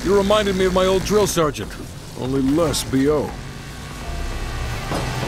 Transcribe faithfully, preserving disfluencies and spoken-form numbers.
You reminded me of my old drill sergeant, only less B O